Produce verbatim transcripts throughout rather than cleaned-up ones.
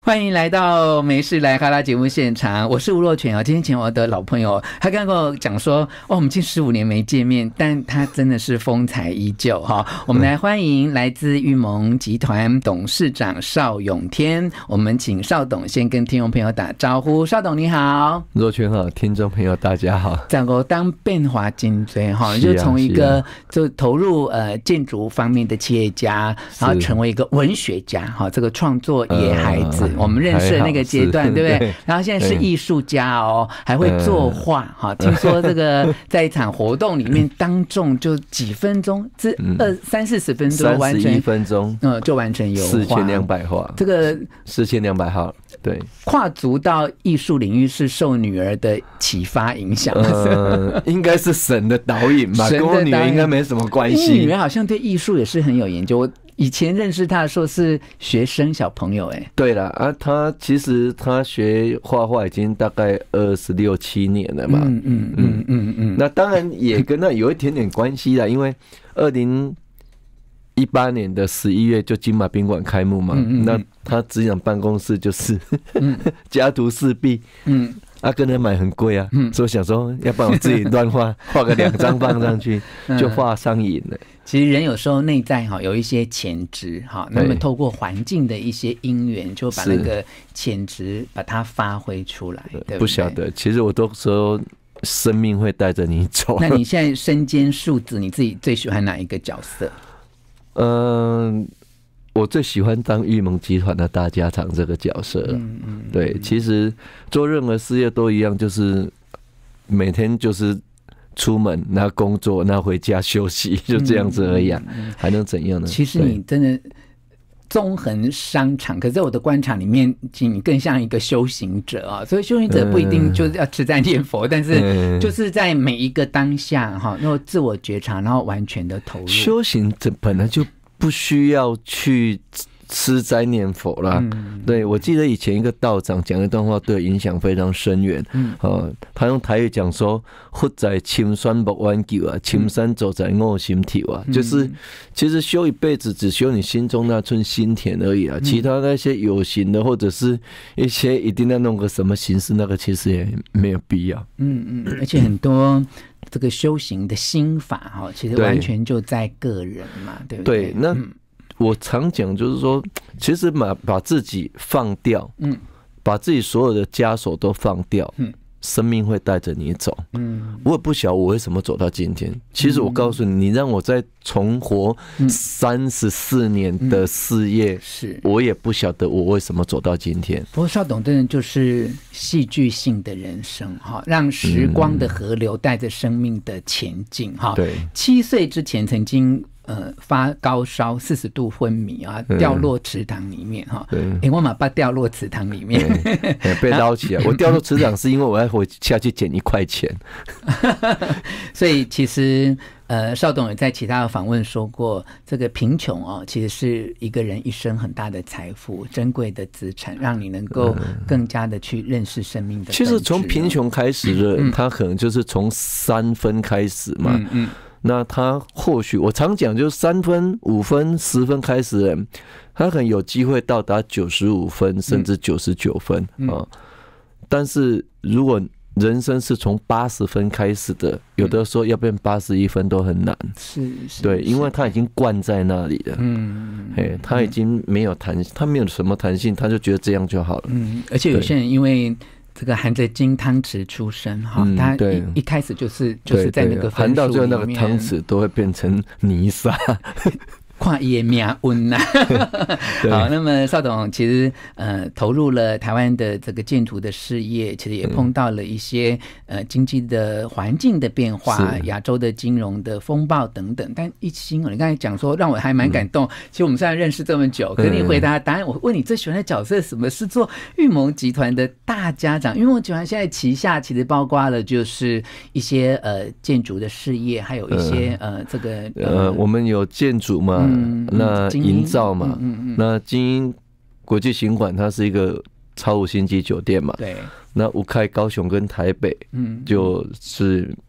欢迎来到没事来哈拉节目现场，我是吴若权啊。今天请我的老朋友，他刚刚跟我讲说，哦，我们近十五年没见面，但他真的是风采依旧哈。我们来欢迎来自裕盟集团董事长邵永天，我们请邵董先跟听众朋友打招呼。邵董你好。 若权好，听众朋友大家好。 整个当变化真多哈，就从一个就投入呃建筑方面的企业家，然后成为一个文学家哈，这个创作野孩子。呃我们认识的那个阶段，对不对？对，然后现在是艺术家哦，还会作画哈。听说这个在一场活动里面当众就几分钟，这二三四十分钟完成， 三十一分钟， 嗯，就完成油画， 四千两百画。 这个四千两百画，对， 跨足到艺术领域是受女儿的启发影响， 呃，应该是神的导引吧，跟我女儿应该没什么关系。 女儿好像对艺术也是很有研究。以前认识他的时候是学生小朋友，哎， 对了啊，他其实他学画画已经大概二十六七年了嘛， 嗯嗯嗯嗯嗯， 那当然也跟那有一点点关系啦，因为二零一八年的十一月就金马宾馆开幕嘛，嗯嗯嗯，那他执掌办公室就是家徒四壁，嗯。啊，跟人买很贵啊，嗯、所以想说，要不然我自己乱画，画个两张放上去，就画上瘾了。 其实人有时候内在哈有一些潜质哈，那么透过环境的一些因缘，就把那个潜质把它发挥出来，对不对？ 不晓得，其实我都说生命会带着你走。 那你现在身兼数职，你自己最喜欢哪一个角色？ 嗯。我最喜欢当裕盟集团的大家长这个角色了。嗯嗯，对，其实做任何事业都一样，就是每天就是出门，然后工作，然后回家休息，就这样子而已啊，嗯、还能怎样呢？ 其实你真的纵横商场，可是在我的观察里面，你更像一个修行者啊。所以修行者不一定就是要吃斋念佛，嗯、但是就是在每一个当下哈，然后自我觉察，然后完全的投入。 修行者本来就不需要去吃斋念佛啦。嗯、对，我记得以前一个道长讲一段话，对我影响非常深远。嗯呃、他用台语讲说：“佛在青山木挽救啊，青山走在我心头啊。嗯”就是其实修一辈子，只修你心中那寸心田而已啊。嗯、其他那些有形的，或者是一些一定要弄个什么形式，那个其实也没有必要。 嗯嗯，而且很多。这个修行的心法哈，其实完全就在个人嘛，对不对？ 对，那我常讲就是说，其实把把自己放掉，嗯，把自己所有的枷锁都放掉，嗯，生命会带着你走。嗯，我也不晓得我为什么走到今天。其实我告诉你，你让我再重活三十四年的事业，嗯、是我也不晓得我为什么走到今天。 不过邵董真的就是戏剧性的人生哈，让时光的河流带着生命的前进哈。对，七岁之前曾经。呃，发高烧四十度昏迷啊，掉落池塘里面哈。对，哎，我马把掉落池塘里面， 被捞起来。我掉落池塘是因为我要回下去捡一块钱。 所以其实呃，邵董也在其他的访问说过，这个贫穷哦，其实是一个人一生很大的财富、珍贵的资产，让你能够更加的去认识生命的。 其实从贫穷开始的人，嗯、他可能就是从三分开始嘛。嗯嗯，那他或许我常讲，就是三分、五分、十分开始的人，他可能有机会到达九十五分，甚至九十九分啊。嗯、但是如果人生是从八十分开始的，有的时候要变八十一分都很难。是，是对，因为他已经灌在那里了。嗯，哎，他已经没有弹性，他没有什么弹性，他就觉得这样就好了。嗯， 而且有些人因为这个含着金汤匙出生哈，嗯、他一一开始就是就是在那个含到最后那个汤匙都会变成泥沙。 看伊的命运呐。好，那么邵董其实呃投入了台湾的这个建筑的事业，其实也碰到了一些呃经济的环境的变化，亚洲的金融的风暴等等。但一心你刚才讲说让我还蛮感动。嗯、其实我们虽然认识这么久，可是你回答答案，我问你最喜欢的角色是什么？是做裕盟集团的大家长。裕盟集团现在旗下其实包括了就是一些呃建筑的事业，还有一些呃呃这个呃, 呃我们有建筑嘛。嗯、那营造嘛，嗯嗯嗯、那精英国际行馆它是一个超五星级酒店嘛，对。那我开高雄跟台北，嗯，就是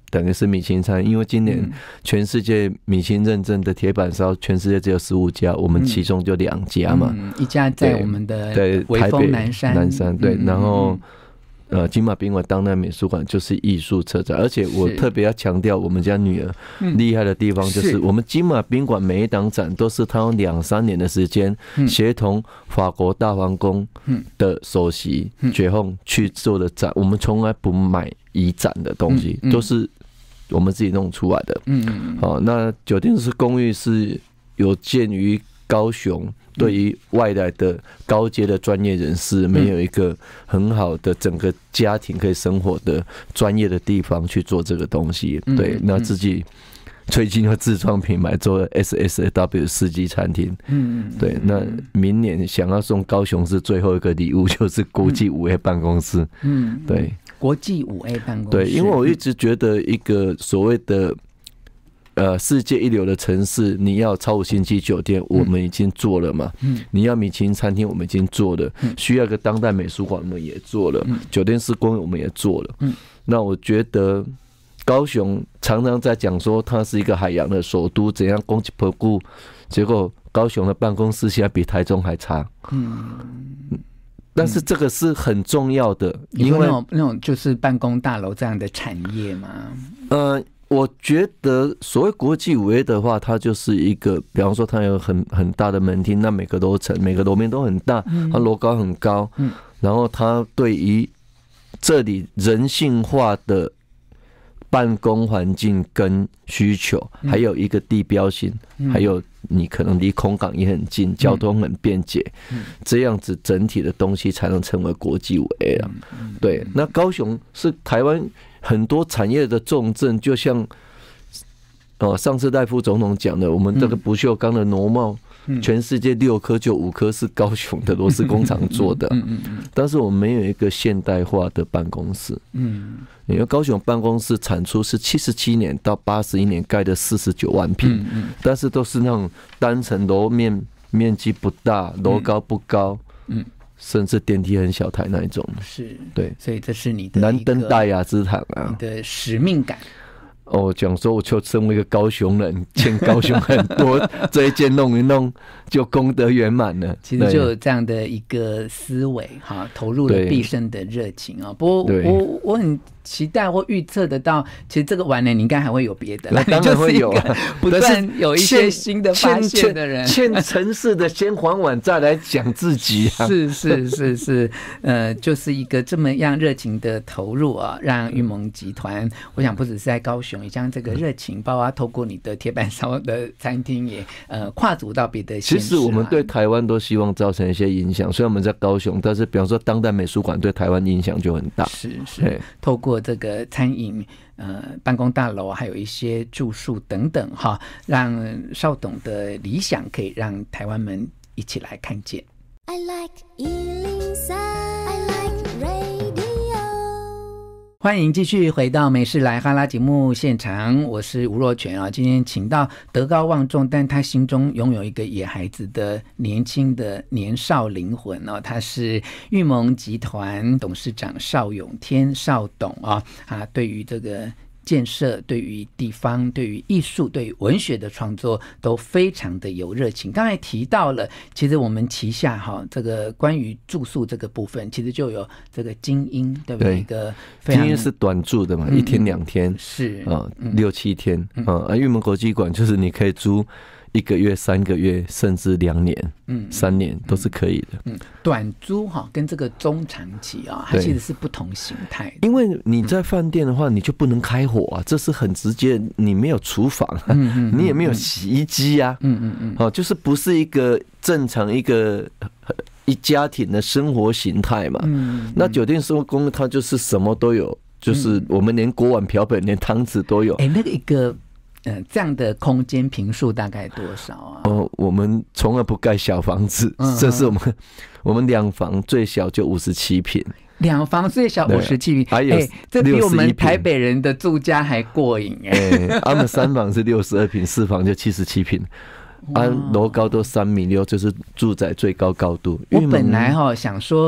等于是米其林餐，因为今年全世界米其林认证的铁板烧，全世界只有十五家，我们其中就两家嘛、 嗯，一家在我们的对微风南山， 南山对， 嗯、 然后。呃，金马宾馆当代美术馆就是艺术策展，而且我特别要强调我们家女儿厉害的地方，就是我们金马宾馆每一档展都是她用两三年的时间，协同法国大皇宫的首席绝后去做的展，我们从来不买移展的东西，都是我们自己弄出来的。嗯嗯。好，那酒店式公寓是有鉴于高雄。对于外来的高阶的专业人士，没有一个很好的整个家庭可以生活的专业的地方去做这个东西。对，那自己最近要自创品牌做 S S W 四季餐厅。嗯，对，那明年想要送高雄市最后一个礼物就是国际五 A 办公室。嗯，对， 国际五 A 办公室。 对，因为我一直觉得一个所谓的。呃，世界一流的城市，你要超五星级酒店，我们已经做了嘛。嗯，你要米其林餐厅，我们已经做了。嗯，需要一个当代美术馆，我们也做了。嗯，酒店式公寓我们也做了。嗯，那我觉得高雄常常在讲说它是一个海洋的首都，怎样攻击不顾，结果高雄的办公室现在比台中还差。嗯。但是这个是很重要的，因为那种那种就是办公大楼这样的产业嘛。 呃。我觉得所谓国际五 A 的话，它就是一个，比方说它有很很大的门厅，那每个楼层、每个楼面都很大，它楼高很高，然后它对于这里人性化的办公环境跟需求，还有一个地标性，还有你可能离空港也很近，交通很便捷，这样子整体的东西才能成为国际五 A 啊。对，那高雄是台湾。很多产业的重镇，就像哦，上次赖副总统讲的，我们这个不锈钢的螺帽，全世界六颗就五颗是高雄的螺丝工厂做的，但是我们没有一个现代化的办公室。嗯，因为高雄办公室产出是七十七年到八十一年盖的四十九万坪，但是都是那种单层楼面面积不大，楼高不高。嗯。甚至电梯很小台那一种， 是对， 所以这是你的难登大雅之堂啊， 你的使命感。 哦，讲说我就身为一个高雄人，欠高雄很多，这一件弄一弄就功德圆满了。 其实就有这样的一个思维哈，投入了毕生的热情啊。不过我我很期待或预测得到，其实这个晚年你应该还会有别的， 那当然会有、啊， 不断有一些新的发现的人， 欠尘世的先还完，再来讲自己、啊。 是是是是，呃，就是一个这么样热情的投入啊，让玉盟集团，我想不只是在高雄。也将这个热情，包括透过你的铁板烧的餐厅也，呃跨足到别的县市、啊。其实我们对台湾都希望造成一些影响，虽然我们在高雄，但是比方说当代美术馆对台湾影响就很大。 是是，透过这个餐饮、呃办公大楼，还有一些住宿等等哈，让邵董的理想可以让台湾们一起来看见。I like 一零三 I like radio。欢迎继续回到美式来哈拉节目现场，我是吴若权啊。今天请到德高望重，但他心中拥有一个野孩子的年轻的年少灵魂哦。他是玉盟集团董事长邵永天邵董啊啊，对于这个建设，对于地方，对于艺术，对于文学的创作都非常的有热情。刚才提到了，其实我们旗下哈这个关于住宿这个部分，其实就有这个精英，对不对？一个非常精英是短住的嘛，嗯、一天两天是啊、嗯，六七天啊。啊，玉盟国际馆就是你可以租一个月、三个月，甚至两年、嗯、三年都是可以的。 嗯，短租哈跟这个中长期啊，它其实是不同形态的。 因为你在饭店的话，你就不能开火啊，这是很直接。你没有厨房，嗯嗯、你也没有洗衣机啊，嗯嗯嗯，哦，就是不是一个正常一个一家庭的生活形态嘛。嗯嗯、那酒店生活公寓它就是什么都有，就是我们连锅碗瓢盆、连汤匙都有。 哎、欸，那个一个。呃，这样的空间坪数大概多少啊？ 哦，我们从来不盖小房子，嗯、这是我们我们两房最小就五十七坪， 两房最小五十七坪， 还有、欸、 这比我们台北人的住家还过瘾哎、 欸！他们三房是六十二坪，四房就七十七坪。啊，楼高都三米六，就是住宅最高高度。 我本来哈想说，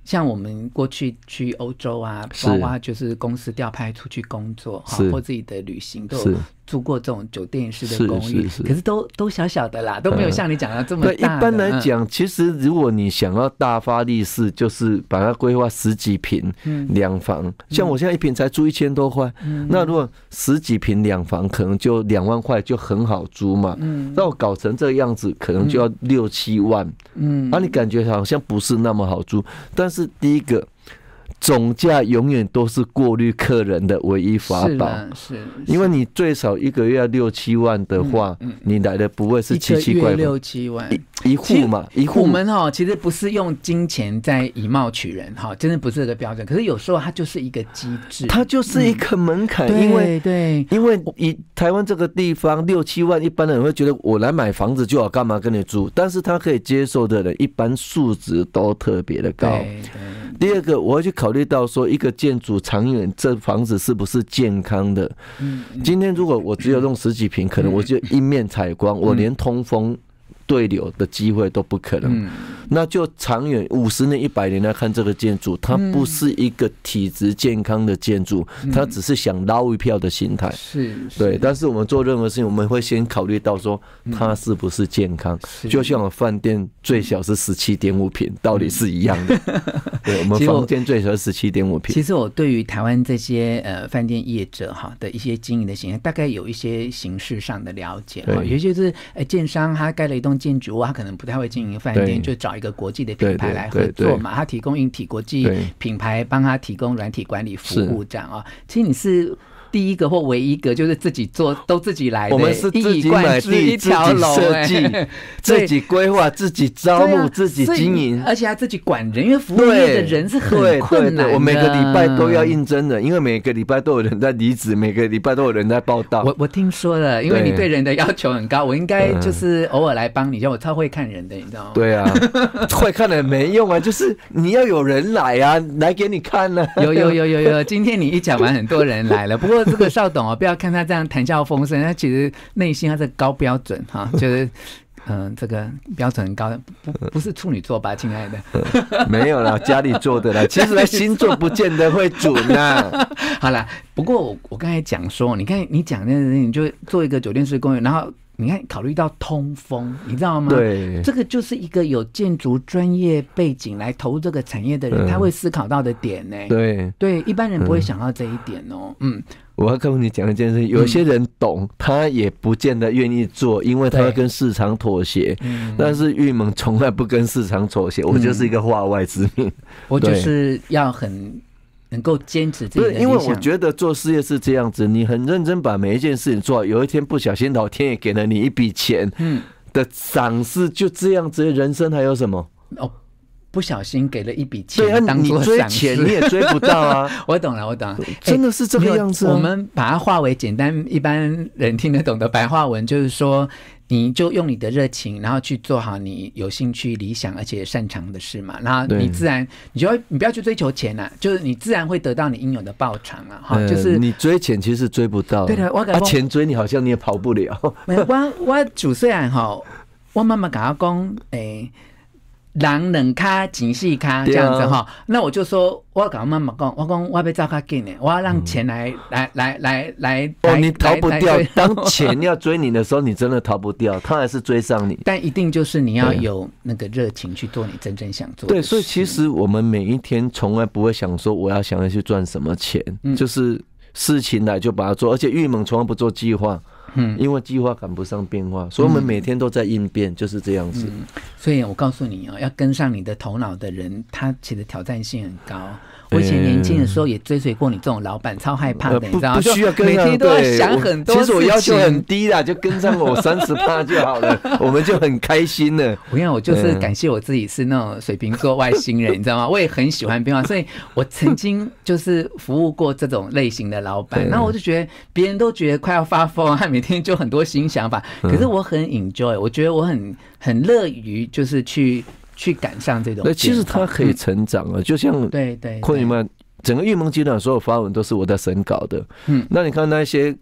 像我们过去去欧洲啊，包括就是公司调派出去工作哈，或自己的旅行都有住过这种酒店式的公寓，是是是可是都都小小的啦，都没有像你讲的这么大的。 对，一般来讲，其实如果你想要大发利市，就是把它规划十几坪两房，嗯、像我现在一坪才租一千多块，嗯、那如果十几坪两房，可能就两万块就很好租嘛。嗯，那我搞成这个样子，可能就要六七万。嗯，啊，你感觉好像不是那么好租，但是第一个。总价永远都是过滤客人的唯一法宝， 是，是因为你最少一个月要六七万的话，嗯嗯、你来的不会是奇奇怪怪六七万一户嘛？一户我们哈其实不是用金钱在以貌取人哈，真的不是这个标准。可是有时候它就是一个机制， 它就是一个门槛， 嗯、 因为对， 因为以台湾这个地方六七万，一般人会觉得我来买房子就好，干嘛跟你住？但是他可以接受的人，一般素质都特别的高。 对对第二个，我会去考虑到说，一个建筑长远，这房子是不是健康的？嗯，今天如果我只有用十几坪，可能我就一面采光，我连通风对流的机会都不可能。那就长远五十年、一百年来看，这个建筑它不是一个体质健康的建筑，它只是想捞一票的心态。 是， 对。但是我们做任何事情，我们会先考虑到说，它是不是健康。就像我饭店最小是十七点五坪，道理是一样的。对，我们房间最少是十七点五坪。 其实我对于台湾这些呃饭店业者哈的一些经营的形象，大概有一些形式上的了解哈。有些就是呃建商他盖了一栋建筑物，他可能不太会经营饭店，就找一个国际的品牌来合作嘛，他提供硬体国际品牌帮他提供软体管理服务这样啊。其实你是第一个或唯一一个就是自己做都自己来的， 我们是自己买地、自己设计、自己规划、自己招募、自己经营， 而且还自己管人，因为服务业的人是很困难的。 我每个礼拜都要应征的，因为每个礼拜都有人在离职，每个礼拜都有人在报道。 我我听说了，因为你对人的要求很高，我应该就是偶尔来帮你，像我超会看人的，你知道吗？ 对啊，会看人没用啊，就是你要有人来啊，来给你看呢、啊。 有有有有有，今天你一讲完，很多人来了。不过这个邵董哦，不要看他这样谈笑风生，他其实内心他是高标准哈，就是嗯、呃，这个标准很高的，不不是处女座吧，亲爱的？ 没有啦，家里做的啦。其实星座不见得会准呐。 好啦，不过我我刚才讲说，你看你讲那个，你就做一个酒店式公寓，然后。你看，考虑到通风，你知道吗？ 对， 这个就是一个有建筑专业背景来投入这个产业的人，嗯、他会思考到的点呢。 对对，一般人不会想到这一点哦。嗯，嗯我要跟你讲一件事，有些人懂，嗯、他也不见得愿意做，因为他会跟市场妥协。嗯、但是玉蒙从来不跟市场妥协，我就是一个化外之命。嗯、 我就是要很。能够坚持自己的理想， 因为我觉得做事业是这样子，你很认真把每一件事情做好，有一天不小心老天爷给了你一笔钱的赏识，就这样子，人生还有什么？ 哦，不小心给了一笔钱当作赏识， 对啊，你追钱你也追不到啊！ 我懂了，我懂了， 真的是这个样子、啊。 我们把它化为简单一般人听得懂的白话文，就是说。你就用你的热情，然后去做好你有兴趣、理想而且擅长的事嘛。然后你自然，你就会你不要去追求钱啊，就是你自然会得到你应有的报偿啊。哈、呃，就是你追钱其实追不到， 对的，我啊钱追你好像你也跑不了。 我我主虽然哈，我妈妈跟我讲，诶、欸。人两卡钱四卡这样子哈，那我就说，我跟我妈妈讲，我讲我要走较紧的，我要让钱来、嗯、来来来来。 哦，你逃不掉。当钱要追你的时候，你真的逃不掉，他还是追上你。 但一定就是你要有那个热情去做你真正想做的事。 对，所以其实我们每一天从来不会想说我要想要去赚什么钱，嗯、就是事情来就把它做，而且玉蒙从来不做计划。嗯，因为计划赶不上变化，所以我们每天都在应变，嗯、就是这样子、嗯。 所以我告诉你哦，要跟上你的头脑的人，他其实挑战性很高。我以前年轻的时候也追随过你这种老板，超害怕的，你知道吗？ 不需要跟上， 每天都要想很多事情。 其实我要求很低啦，就跟上我三十趴就好了，我们就很开心了。 我跟你讲，我就是感谢我自己是那种水瓶座外星人，你知道吗？我也很喜欢变化，所以我曾经就是服务过这种类型的老板，然后我就觉得别人都觉得快要发疯，他每天就很多新想法，可是我很 enjoy， 我觉得我很很乐于就是去。去赶上这种， 对，其实他可以成长啊，嗯、就像对对， 昆宇曼整个玉蒙集团所有发文都是我在审稿的，嗯，那你看那些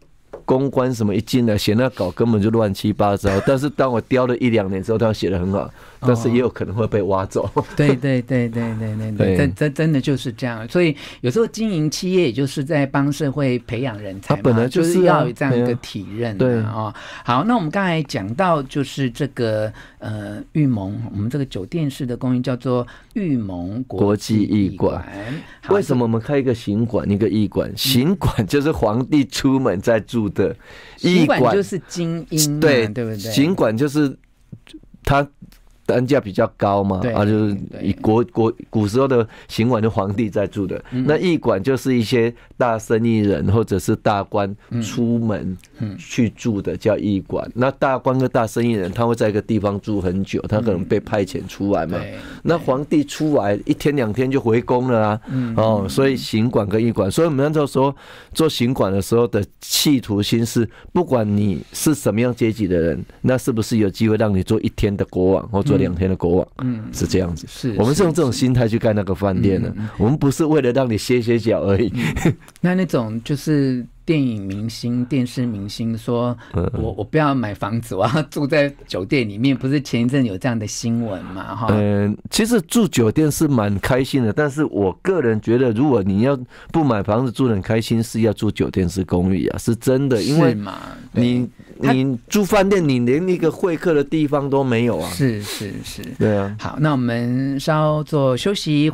公关什么一进来写那稿根本就乱七八糟，但是当我雕了一两年之后，他写得很好，但是也有可能会被挖走。哦、 对对对对对对对，真真真的就是这样。所以有时候经营企业，也就是在帮社会培养人才嘛， 本来就是、啊、 就是要有这样一个体认、啊。 对哦，好，那我们刚才讲到就是这个呃玉蒙，我们这个酒店式的公寓叫做玉蒙国际艺馆。 为什么我们开一个行馆一个艺馆？行馆就是皇帝出门在住的， 艺馆就是精英，对对不对？ 行馆就是他单价比较高嘛，啊，就是以国国古时候的行馆，就皇帝在住的。嗯、那驿馆就是一些大生意人或者是大官出门去住的，叫驿馆。那大官跟大生意人，他会在一个地方住很久，他可能被派遣出来嘛。那皇帝出来一天两天就回宫了啊，哦，所以行馆跟驿馆，所以我们那时候说做行馆的时候的企图心是，不管你是什么样阶级的人，那是不是有机会让你做一天的国王或做两天的国王，嗯，是这样子。是，我们是用这种心态去盖那个饭店的，我们不是为了让你歇歇脚而已。 那那种就是电影明星、电视明星说，我我不要买房子，我要住在酒店里面，不是前一阵有这样的新闻嘛？哈， 嗯，其实住酒店是蛮开心的，但是我个人觉得，如果你要不买房子住得很开心，是要住酒店式公寓啊，是真的，因为你你住饭店，你连一个会客的地方都没有啊。 是是是， 对啊。 好，那我们稍作休息。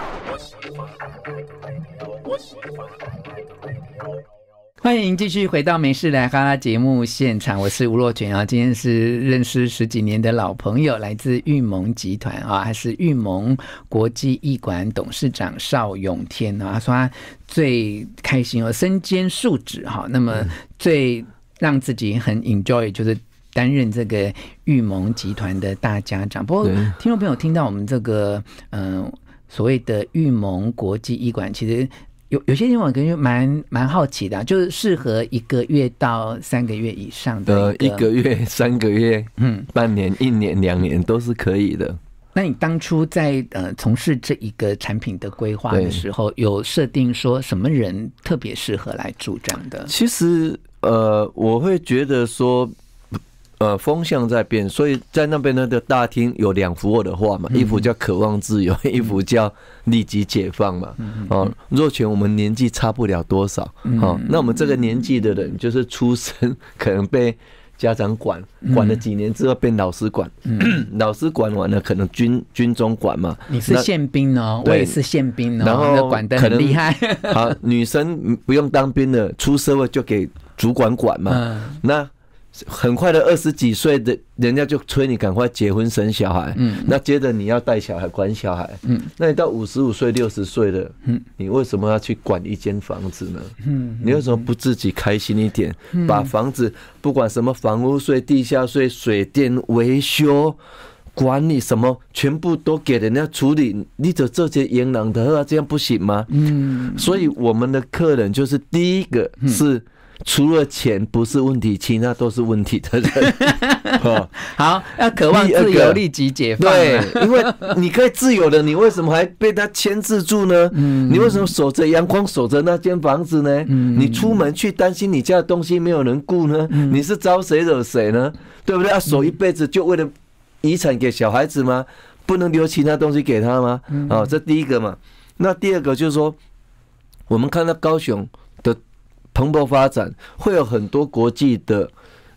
欢迎继续回到没事来哈拉节目现场，我是吴若权啊。今天是认识十几年的老朋友，来自玉蒙集团啊，还是玉蒙国际艺馆董事长邵永天啊。他说他最开心哦，身兼数职哈，那么最让自己很 enjoy 就是担任这个玉蒙集团的大家长。不过听众朋友听到我们这个嗯、呃、所谓的玉蒙国际艺馆，其实有有些地方可能蛮蛮好奇的、啊，就是适合一个月到三个月以上的呃一个月、三个月、嗯、半年、一年、两年都是可以的。 那你当初在呃从事这一个产品的规划的时候，有设定说什么人特别适合来住这样的？ 其实呃，我会觉得说。呃，风向在变，所以在那边的大厅有两幅我的画嘛，一幅叫渴望自由，一幅叫立即解放嘛。哦，若权我们年纪差不了多少，哦，那我们这个年纪的人，就是出生可能被家长管，管了几年之后变老师管，老师管完了可能军军中管嘛。 你是宪兵哦，我也是宪兵哦， 然后管得很厉害。 好，女生不用当兵了，出社会就给主管管嘛。那很快的二十几岁的人家就催你赶快结婚生小孩，嗯，那接着你要带小孩管小孩，嗯，那你到五十五岁六十岁了，嗯，你为什么要去管一间房子呢？嗯，你为什么不自己开心一点，嗯、把房子不管什么房屋税、地下税、水电维修、管理什么，全部都给人家处理，你就这些营养的，这样不行吗？嗯，所以我们的客人就是第一个是。除了钱不是问题，其他都是问题的人。 好，要渴望自由，立即解放。 对，因为你可以自由的，你为什么还被他牵制住呢？嗯、你为什么守着阳光，守着那间房子呢？嗯、你出门去担心你家的东西没有人顾呢？嗯、你是招谁惹谁呢？对不对？要守一辈子就为了遗产给小孩子吗？不能留其他东西给他吗？嗯、哦，这第一个嘛。那第二个就是说，我们看到高雄的蓬勃发展，会有很多国际的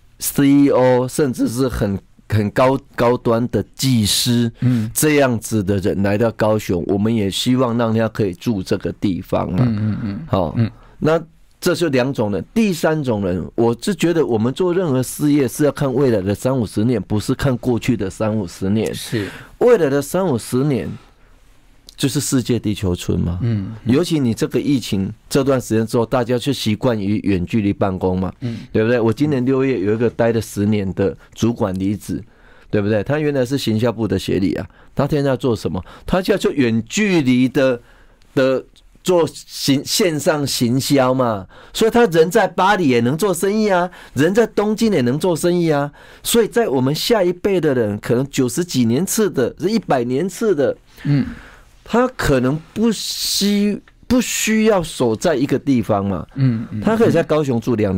C E O， 甚至是很很高高端的技师，嗯，这样子的人来到高雄，我们也希望让他可以住这个地方嘛，嗯嗯好，嗯，那这就两种人。第三种人，我是觉得我们做任何事业是要看未来的三五十年，不是看过去的三五十年， 是未来的三五十年。就是世界地球村嘛，嗯，尤其你这个疫情这段时间之后，大家就习惯于远距离办公嘛，嗯，对不对？我今年六月有一个待了十年的主管离职，对不对？他原来是行销部的协理啊，他现在做什么？他就要做远距离的的做行线上行销嘛，所以他人在巴黎也能做生意啊，人在东京也能做生意啊，所以在我们下一辈的人，可能九十几年次的，是一百年次的，嗯。他可能不需不需要守在一个地方嘛，嗯，他可以在高雄住两年，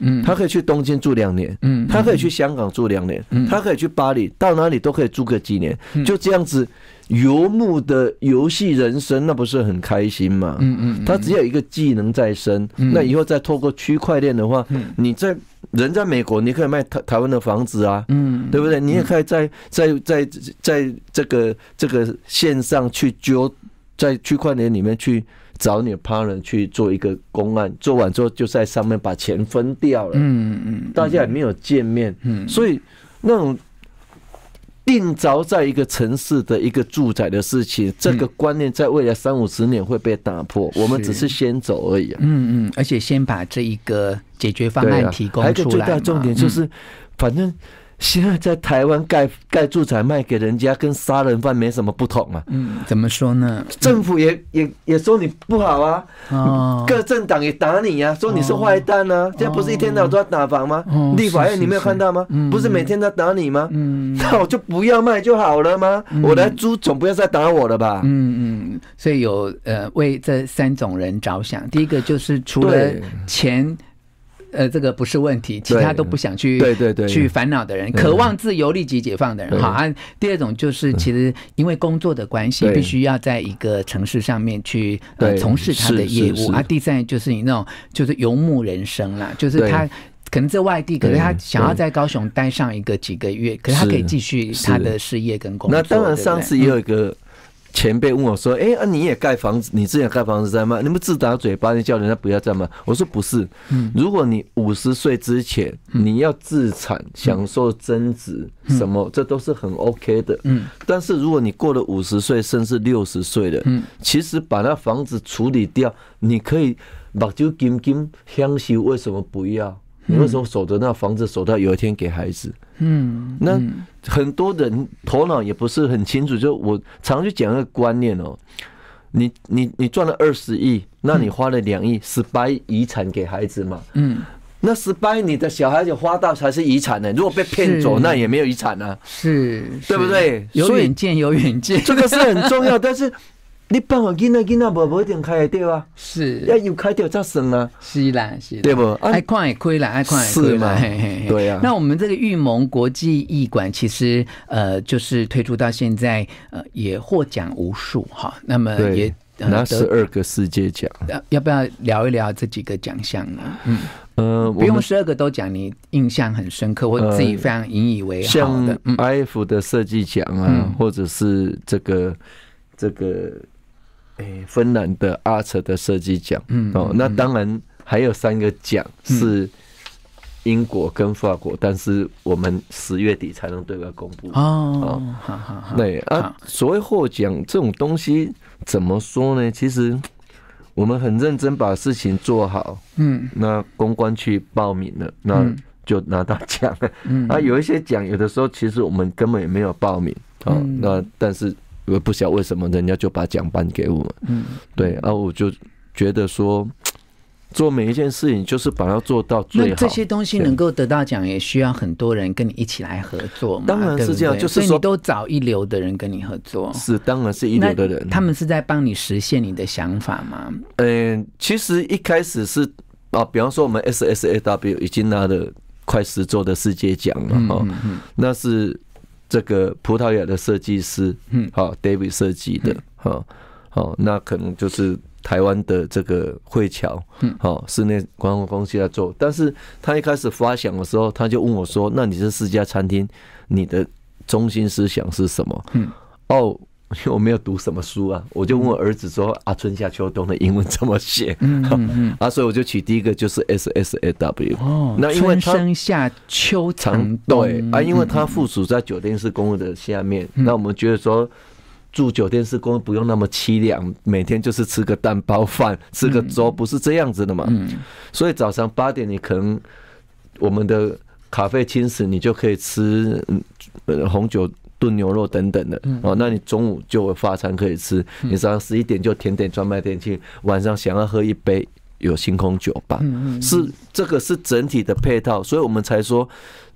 嗯，他可以去东京住两年，嗯，他可以去香港住两年，嗯，他可以去巴黎，到哪里都可以住个几年，嗯，就这样子游牧的游戏人生，那不是很开心吗？嗯嗯，他只有一个技能在身，嗯，那以后再透过区块链的话，嗯，你在人在美国，你可以卖台台湾的房子啊，嗯，对不对？你也可以在在在在这个这个线上去揪，在区块链里面去找你的 partner 去做一个公案，做完之后就在上面把钱分掉了，嗯嗯，大家也没有见面，嗯，所以那种定着在一个城市的一个住宅的事情，这个观念在未来三五十年会被打破，我们只是先走而已，啊， 嗯嗯，而且先把这一个解决方案提供出来，啊，还有一个最大重点就是，嗯，反正现在在台湾盖盖住宅卖给人家，跟杀人犯没什么不同啊。 嗯，怎么说呢？ 政府也也也说你不好啊，哦，各政党也打你啊，说你是坏蛋啊。现在不是一天到晚都要打房吗？哦，立法院你没有看到吗？是是是，不是每天在打你吗？嗯，那我就不要卖就好了吗？嗯，我来租总不要再打我了吧？ 嗯嗯，所以有呃为这三种人着想，第一个就是除了钱。呃，这个不是问题，其他都不想去对对对去烦恼的人，渴望自由、立即解放的人，好啊。第二种就是，其实因为工作的关系，必须要在一个城市上面去呃从事他的业务啊。第三就是你那种就是游牧人生啦，就是他可能在外地，可是他想要在高雄待上一个几个月，可是他可以继续他的事业跟工作。 那当然，上次也有一个前辈问我说：“哎、欸啊，你也盖房子？你之前盖房子在卖，你不自打嘴巴，你叫人家不要这样卖？”我说：“不是，如果你五十岁之前你要自产、享受增值，什么这都是很 OK 的。嗯，但是如果你过了五十岁，甚至六十岁了，嗯，其实把那房子处理掉，你可以目睭金金享受，为什么不要？你为什么守着那房子，守到有一天给孩子？”嗯，那很多人头脑也不是很清楚，就我常去讲一个观念哦，你你你赚了二十亿，那你花了两亿，十八亿遗产给孩子嘛，嗯，那十八亿你的小孩子花到才是遗产呢，如果被骗走，那也没有遗产啊， 是， 对不对？ 有远见，有远见， 这个是很重要，但是。你办法囡仔囡仔无无一定开得掉啊， 是要有开掉才算啊， 是啦是啦， 对不？ 爱看也亏啦，爱看也亏嘛， 对啊。 那我们这个育盟国际艺馆其实呃就是推出到现在呃也获奖无数哈，那么也拿十二个世界奖， 要不要聊一聊这几个奖项呢？嗯呃，不用十二个都讲，你印象很深刻或者自己非常引以为豪的， 像 I F 的设计奖啊，或者是这个这个。芬兰的阿扯的设计奖，嗯，哦，那当然还有三个奖是英国跟法国，但是我们十月底才能对外公布。哦，好好好，对啊，所谓获奖这种东西怎么说呢？其实我们很认真把事情做好，嗯，那公关去报名了，那就拿到奖了。嗯，啊，有一些奖有的时候其实我们根本也没有报名，哦，那但是。我不晓得为什么人家就把奖颁给我们，嗯，对，啊，我就觉得说，做每一件事情就是把它做到最好。 那这些东西能够得到奖，也需要很多人跟你一起来合作嘛？ 当然是这样，就是说， 所以你都找一流的人跟你合作， 是，当然是一流的人。 他们是在帮你实现你的想法吗？ 嗯，其实一开始是啊，比方说我们 S S A W 已经拿了快十座的世界奖了哈，嗯嗯，那是。这个葡萄牙的设计师，嗯，好 ，David 设计的，好，好，那可能就是台湾的这个慧侨，嗯，好，室内观光公司在做。但是他一开始发想的时候，他就问我说：“那你这四家餐厅，你的中心思想是什么？”嗯，哦。因为我没有读什么书啊，我就问我儿子说：“啊，春夏秋冬的英文怎么写？”嗯嗯嗯，啊，所以我就取第一个就是 S S A W。哦， 那因为春生夏秋长冬， 对啊，因为它附属在酒店式公寓的下面，嗯，那我们觉得说住酒店式公寓不用那么凄凉，每天就是吃个蛋包饭，吃个粥，不是这样子的嘛。嗯，所以早上八点你可能我们的咖啡轻食，你就可以吃呃红酒。炖牛肉等等的哦，那你中午就有法餐可以吃，你早上十一点就甜点专卖店去，晚上想要喝一杯有星空酒吧，是这个是整体的配套，所以我们才说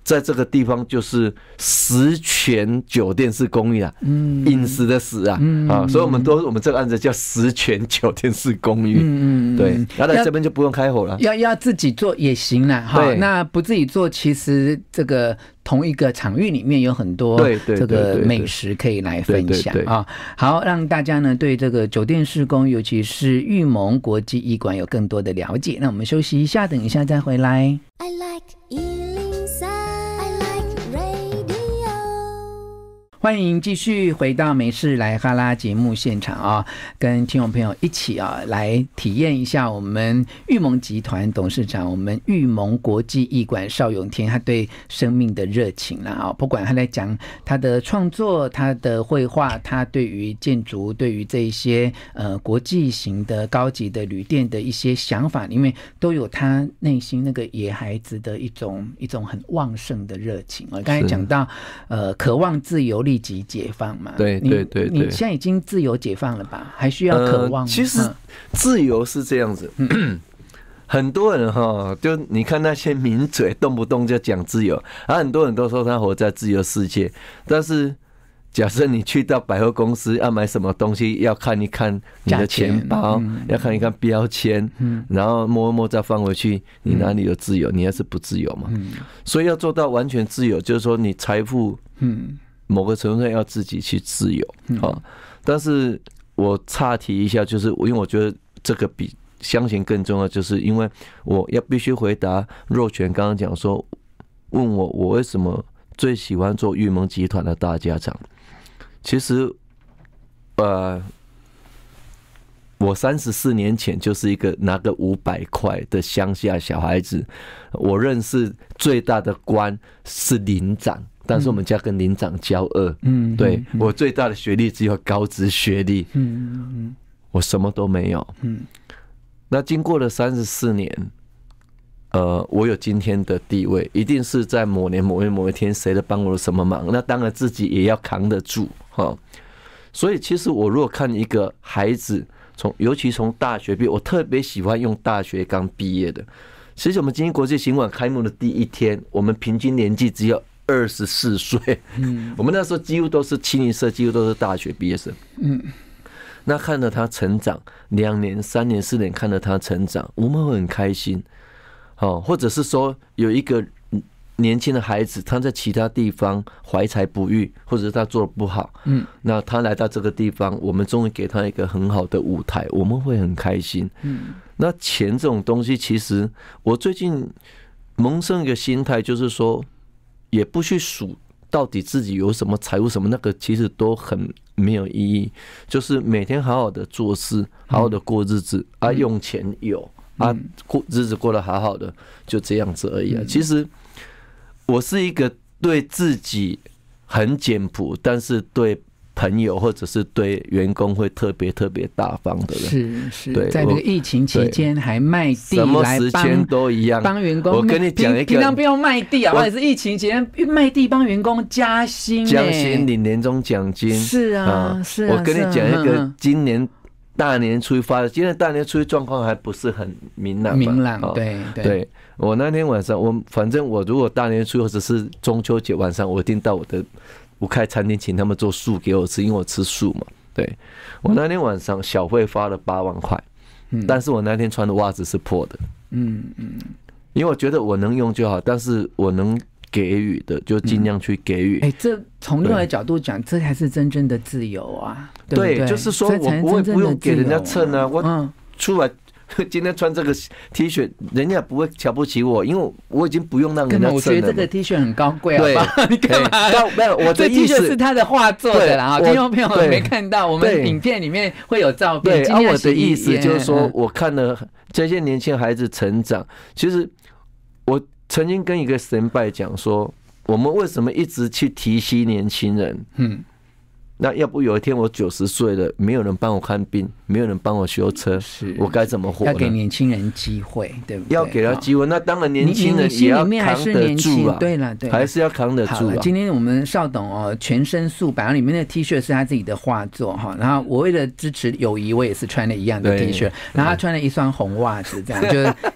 在这个地方就是十全酒店式公寓啊，嗯，饮食的食啊，嗯、啊，所以我们都我们这个案子叫十全酒店式公寓，嗯嗯，对，然后在这边就不用开火了， 要要自己做也行啦，哈，那不自己做，其实这个同一个场域里面有很多这个美食可以来分享啊。好，让大家呢对这个酒店式公寓，尤其是裕盟国际艺馆有更多的了解。那我们休息一下，等一下再回来。I like 一零三 I like radio。欢迎继续回到美式来哈拉节目现场啊，跟听众朋友一起啊来体验一下我们裕盟集团董事长，我们裕盟国际艺馆邵永天他对生命的热情啦啊，不管他在讲他的创作、他的绘画、他对于建筑、对于这一些呃国际型的高级的旅店的一些想法里面，都有他内心那个野孩子的一种一种很旺盛的热情。我刚才讲到呃渴望自由立即解放嘛， 对对 对, 对， 你现在已经自由解放了吧？还需要渴望吗？ 呃、其实自由是这样子。嗯很多人哈，就你看那些名嘴，动不动就讲自由，啊，很多人都说他活在自由世界。但是，假设你去到百货公司要买什么东西，要看一看你的钱包，嗯、要看一看标签，嗯、然后摸一摸再放回去，你哪里有自由？你还是不自由嘛？嗯、所以要做到完全自由，就是说你财富，嗯。某个程度上要自己去自由，好，但是我岔题一下，就是因为我觉得这个比相信更重要，就是因为我要必须回答若权刚刚讲说，问我我为什么最喜欢做裕盟集团的大家长。其实，呃，我三十四年前就是一个拿个五百块的乡下小孩子，我认识最大的官是领长。但是我们家跟领长交恶，嗯，对我最大的学历只有高职学历，嗯嗯，我什么都没有，嗯。那经过了三十四年，呃，我有今天的地位，一定是在某年某月某一天谁的帮我了什么忙，那当然自己也要扛得住哈。所以其实我如果看一个孩子从，尤其从大学毕业，我特别喜欢用大学刚毕业的。其实我们今天国际行馆开幕的第一天，我们平均年纪只有二十四岁，嗯，我们那时候几乎都是清一色，几乎都是大学毕业生，嗯，那看着他成长，两年、三年、四年，看着他成长，我们会很开心，哦，或者是说有一个年轻的孩子，他在其他地方怀才不遇，或者是他做的不好，嗯，那他来到这个地方，我们终于给他一个很好的舞台，我们会很开心，嗯，那钱这种东西，其实我最近萌生一个心态，就是说。也不去数到底自己有什么财务什么，那个其实都很没有意义。就是每天好好的做事，好好的过日子啊，用钱有啊，过日子过得好好的，就这样子而已啊。其实我是一个对自己很简朴，但是对朋友或者是对员工会特别特别大方的人， 是是，在这个疫情期间还卖地来帮，什么时间都一样帮员工。 我跟你讲一个， 平常不用卖地啊，或者是疫情期间卖地帮员工加薪， 加薪领年终奖金。 是啊，是啊。 我跟你讲一个，今年大年初一发的，今年大年初一状况还不是很明朗， 明朗，对对。 对我那天晚上，我反正我如果大年初一或者是中秋节晚上，我一定到我的。我开餐厅请他们做素给我吃，因为我吃素嘛。对，我那天晚上小费发了八万块，但是我那天穿的袜子是破的。嗯嗯，因为我觉得我能用就好，但是我能给予的就尽量去给予。哎、 嗯欸，这从另外的角度讲，这才是真正的自由啊！对, 对, 对， 就是说我不会不用给人家蹭啊，我出来。今天穿这个 T 恤，人家不会瞧不起我，因为我已经不用让人家蹭了。 我觉得这个 T 恤很高贵，好吧？你干嘛？ 没有，我的意思 T 恤是他的画作的啦。听众朋友没看到，我们影片里面会有照片。 对，啊，我的意思就是说，我看了这些年轻孩子成长。其实我曾经跟一个神拜讲说，我们为什么一直去提携年轻人？嗯。那要不有一天我九十岁了，没有人帮我看病，没有人帮我修车，我该怎么活呢？ 要给年轻人机会，对不对？ 要给他机会，那当然年轻人也要扛得住啊， 对了，对， 还是要扛得住啊。 今天我们邵董哦，全身素白，里面的 T 恤是他自己的画作哈。然后我为了支持友谊，我也是穿了一样的 T 恤，然后他穿了一双红袜子，这样就是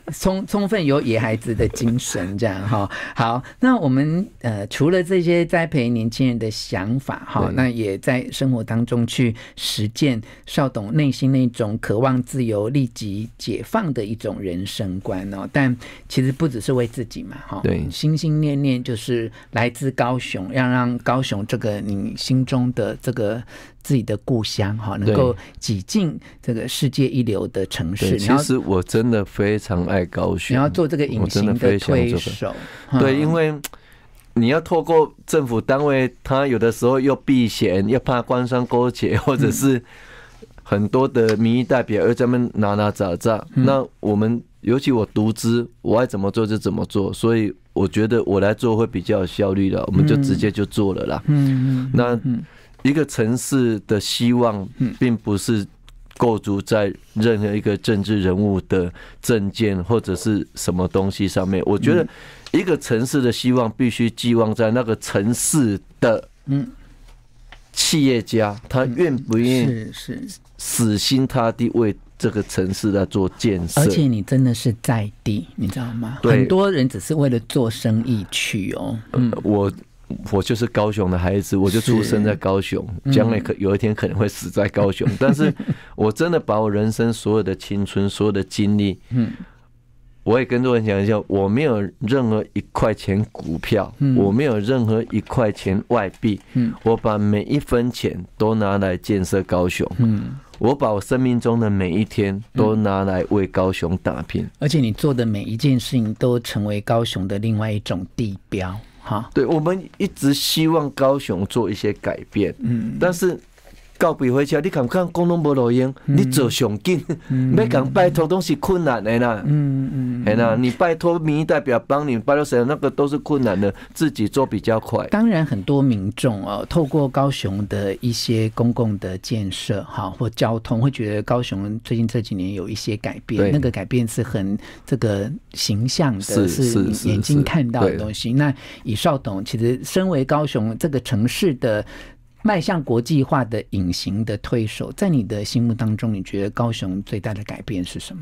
充充分有野孩子的精神，这样哈。好，那我们呃除了这些栽培年轻人的想法哈，那也在生活当中去实践少董内心那种渴望自由、立即解放的一种人生观哦。但其实不只是为自己嘛哈，对，心心念念就是来自高雄，要让高雄这个你心中的这个自己的故乡哈，能够挤进这个世界一流的城市。 其实我真的非常爱高雄， 你要做这个隐形的推手。 对，因为你要透过政府单位，他有的时候又避嫌，又怕官商勾结，或者是很多的民意代表又在那边拿拿砸砸。嗯、那我们尤其我独资，我爱怎么做就怎么做，所以我觉得我来做会比较有效率的，我们就直接就做了啦。嗯、那一个城市的希望，并不是构筑在任何一个政治人物的政见或者是什么东西上面。我觉得一个城市的希望必须寄望在那个城市的企业家，他愿不愿意死心塌地为这个城市来做建设。 而且你真的是在地，你知道吗？很多人只是为了做生意去哦。 嗯，我。我就是高雄的孩子，我就出生在高雄，将来可有一天可能会死在高雄，但是我真的把我人生所有的青春、所有的精力，我也跟各位讲一下，我没有任何一块钱股票，我没有任何一块钱外币，我把每一分钱都拿来建设高雄，我把我生命中的每一天都拿来为高雄打拼， 而且你做的每一件事情都成为高雄的另外一种地标。 对，我们一直希望高雄做一些改变，嗯，但是到比回家，你看看公拢无路用，你做上紧，要讲拜托都是困难的啦，嗯嗯，哎啦，你拜托民意代表帮你，拜托谁，那个都是困难的，自己做比较快。 当然，很多民众哦，透过高雄的一些公共的建设，哈，或交通，会觉得高雄最近这几年有一些改变，那个改变是很这个形象的，是你眼睛看到的东西。那以少董，其实身为高雄这个城市的迈向国际化的隐形的推手，在你的心目当中，你觉得高雄最大的改变是什么？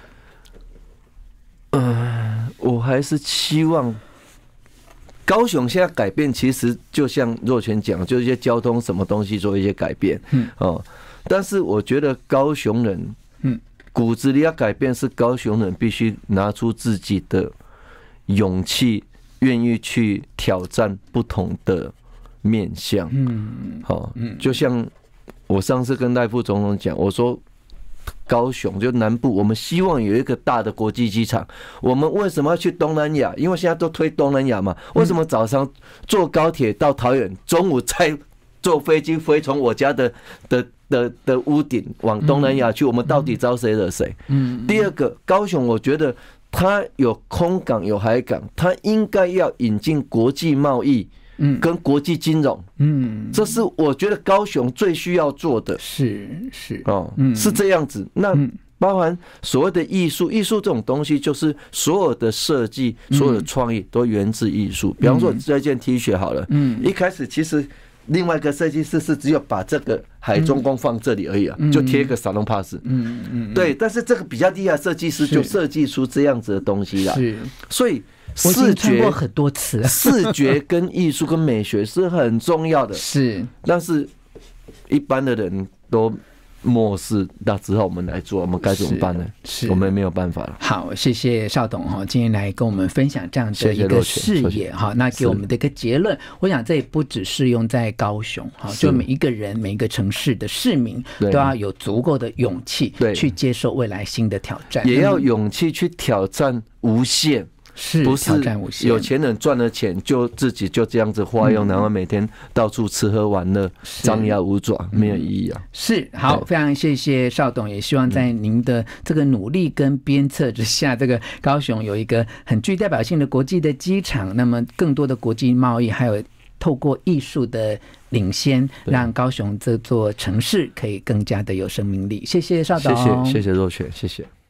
呃，我还是期望高雄现在改变，其实就像若权讲，就是一些交通什么东西做一些改变，嗯哦，但是我觉得高雄人，嗯，骨子里要改变是高雄人必须拿出自己的勇气，愿意去挑战不同的面向，嗯，好，就像我上次跟赖副总统讲，我说高雄就南部，我们希望有一个大的国际机场。我们为什么要去东南亚？因为现在都推东南亚嘛。为什么早上坐高铁到桃园，中午再坐飞机飞从我家的的的的屋顶往东南亚去？我们到底招谁惹谁？嗯。第二个，高雄，我觉得它有空港有海港，它应该要引进国际贸易。嗯，跟国际金融，嗯，这是我觉得高雄最需要做的， 是是哦，是这样子。那包含所谓的艺术，艺术这种东西，就是所有的设计、所有的创意都源自艺术。比方说这件 T 恤好了，嗯，一开始其实另外一个设计师是只有把这个海中宫放这里而已啊，就贴一个沙龙 pass， 嗯嗯，对。但是这个比较厉害的设计师就设计出这样子的东西啦，是，所以。 视觉很多次， 视觉跟艺术跟美学是很重要的， 是， 但是一般的人都漠视，那之后我们来做，我们该怎么办呢？是，我们没有办法了。 好，谢谢少董哈，今天来跟我们分享这样的一个视野哈，那给我们的一个结论，我想这也不只适用在高雄哈，就每一个人、每一个城市的市民都要有足够的勇气去接受未来新的挑战， 也要勇气去挑战无限。 是不是有钱人赚了钱就自己就这样子花用，然后每天到处吃喝玩乐，张牙舞爪，没有意义啊。 是，好，非常谢谢少董，也希望在您的这个努力跟鞭策之下，这个高雄有一个很具代表性的国际的机场，那么更多的国际贸易，还有透过艺术的领先，让高雄这座城市可以更加的有生命力。谢谢少董， 谢谢谢谢若雪，谢谢。